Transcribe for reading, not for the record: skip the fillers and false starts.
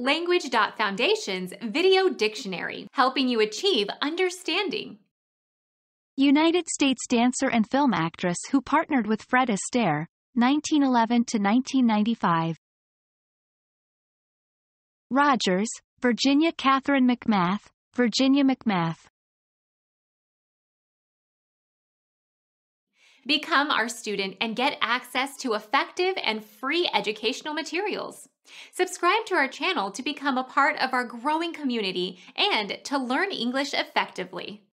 Language.Foundation's Video Dictionary, helping you achieve understanding. United States dancer and film actress who partnered with Fred Astaire, 1911 to 1995. Rogers, Virginia Catherine McMath, Virginia McMath. Become our student and get access to effective and free educational materials. Subscribe to our channel to become a part of our growing community and to learn English effectively.